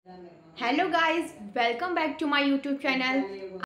Hello guys, welcome back to my YouTube channel.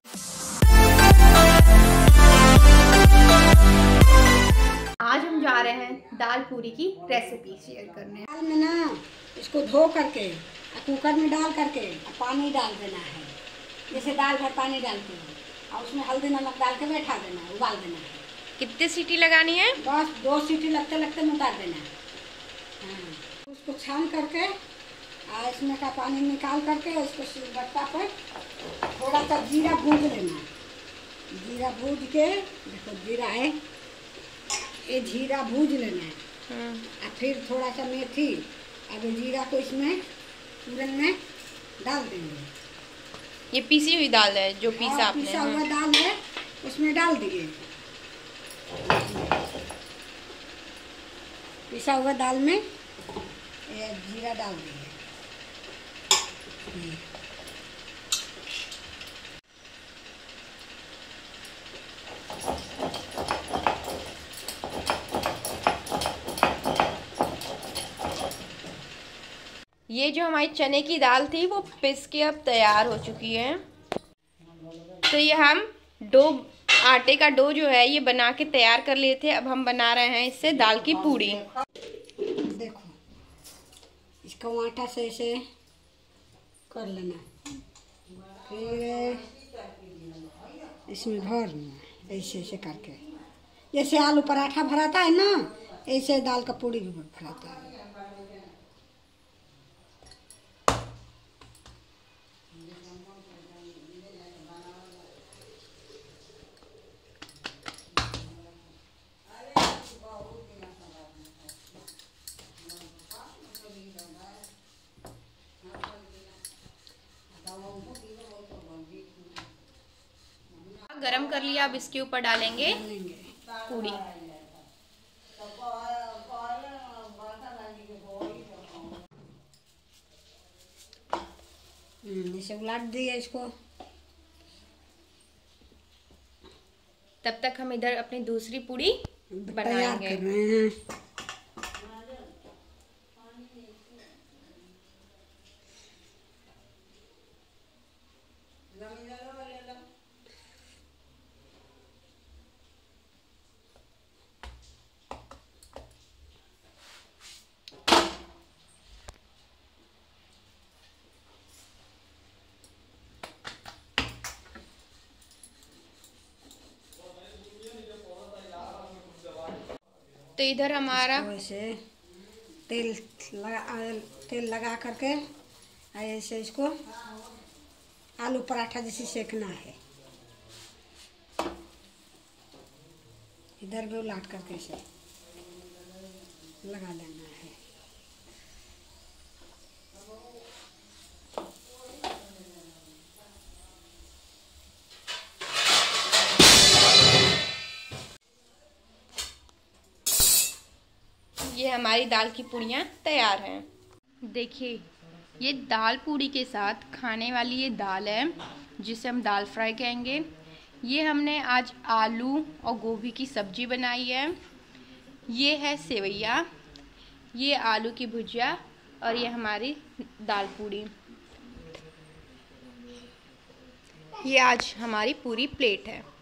आज हम जा रहे हैं दाल पूरी की रेसिपी शेयर करने। दाल में ना इसको धो करके कुकर में डाल करके पानी डाल देना है, जैसे दाल भर पानी डालते हैं और उसमें हल्दी नमक डाल के बैठा देना है, उबाल देना है। कितनी सीटी लगानी है? बस 2 सीटी लगते लगते उतार देना है। हाँ, उसको छान करके इसमें का पानी निकाल करके इसको सिलबट्टा पर थोड़ा सा जीरा भूज लेना है। जीरा भूज के देखो जीरा है, ये जीरा भूज लेना है और फिर थोड़ा सा मेथी, अब जीरा को इसमें पूरन में डाल देंगे। ये पीसी हुई दाल है जो पीसा आपने? पिसा हुआ दाल है, उसमें डाल दिए। पिसा हुआ दाल में ये जीरा डाल दिए। ये जो हमारी चने की दाल थी वो पिस के अब तैयार हो चुकी है। तो ये हम आटे का डो जो है ये बना के तैयार कर लिए थे। अब हम बना रहे हैं इससे दाल की पूरी। देखो इसको आटा से ऐसे कर लेना, फिर इसमें भरना ऐसे ऐसे करके, जैसे आलू पराठा भराता है ना, ऐसे दाल का पूरी भी भराता है। गरम कर लिया, अब इसके ऊपर डालेंगे पूरी। इसे उलट दिए इसको। तब तक हम इधर अपनी दूसरी पूरी बनाएंगे। कर रहे हैं। तो इधर हमारा ऐसे तेल लगा करके ऐसे इसको आलू पराठा जैसे सेकना है। इधर भी उलट करके इसे लगा लेना है। ये हमारी दाल की पूड़ियाँ तैयार हैं। देखिए, ये दाल पूड़ी के साथ खाने वाली ये दाल है जिसे हम दाल फ्राई कहेंगे। ये हमने आज आलू और गोभी की सब्जी बनाई है। ये है सेवैया, ये आलू की भुजिया और ये हमारी दाल पूड़ी। ये आज हमारी पूरी प्लेट है।